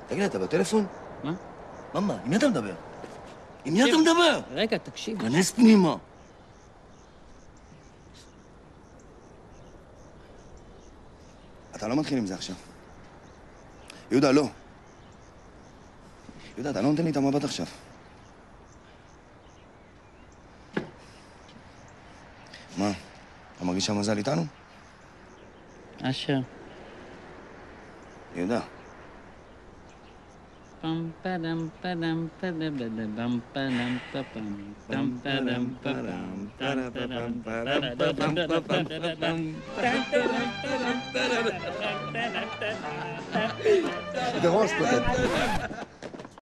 תגיד, אתה בטלפון? מה? מה? עם מי אתה מדבר? עם מי אתה מדבר? רגע, תקשיב. כנס פנימה. אתה לא מתחיל עם זה עכשיו. יהודה, לא. יהודה, אתה לא נותן לי את המבט עכשיו. מה? אתה מרגיש שהמזל איתנו? אשר. יהודה. פם פדם פדם פדם פדם פדם פדם פדם פדם פדם בראש פדם.